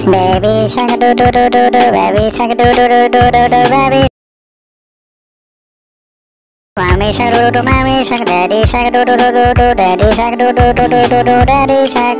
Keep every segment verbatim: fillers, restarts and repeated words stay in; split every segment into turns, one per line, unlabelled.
Baby shark do do do do do, baby shark do do do do do do, baby. Mommy shark do do, mommy shark, daddy shark do do do do do, daddy shark do do do do do do, daddy shark.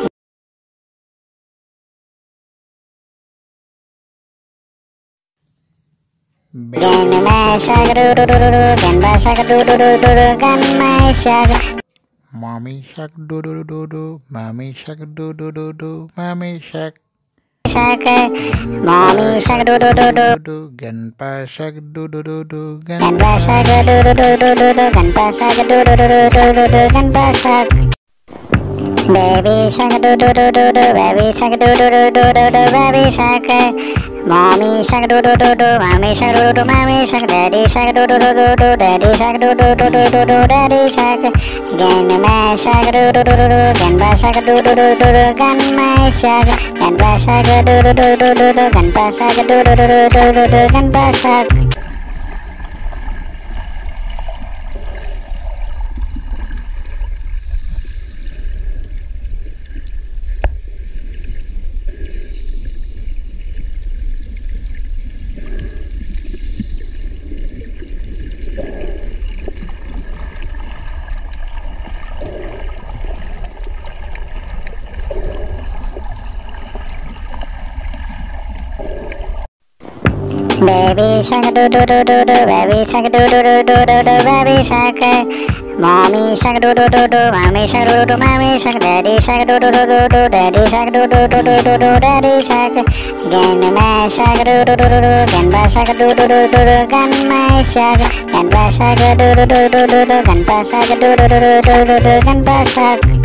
Grandma shark do do do do do, grandpa shark do do do do do, grandma shark.
Mommy shark do do do do, mommy shark do do do do, mommy shark.
Shark, mommy shark do do do do
do, grandpa shark do do do do,
grandpa shark do do do do do do, grandpa shark do do do do do do do, grandpa shark. Baby shark do do do do do, baby shark do do do do do do, baby shark. Mommy shark do do do do, mommy shark do do, mommy shark, daddy shark do do do do do, daddy shark do do do do do do, daddy shark. Grandma shark do do do do do, grandpa shark do do do do do, grandma shark. Grandpa shark do do do do do do, grandpa shark do do do do do do do, grandpa shark. Baby shark do do do do do, baby shark do do do do do do, baby shark. Mommy shark do do do do, mommy shark do do, mommy shark, daddy shark do do do do do, daddy shark do do do do do do, daddy shark. Grandma shark do do do do do, grandpa shark do do do do do, grandma shark. Grandpa shark do do do do do do, grandpa shark do do do do do do, grandpa shark.